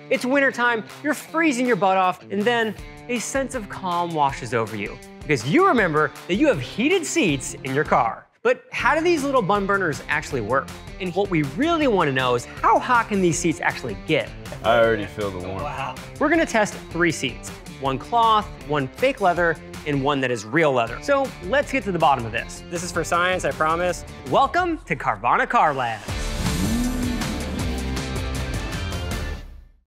It's wintertime, you're freezing your butt off, and then a sense of calm washes over you because you remember that you have heated seats in your car. But how do these little bun burners actually work? And what we really want to know is how hot can these seats actually get? I already feel the warmth. Wow. We're gonna test 3 seats. 1 cloth, 1 fake leather, and 1 that is real leather. So let's get to the bottom of this. This is for science, I promise. Welcome to Carvana Car Labs.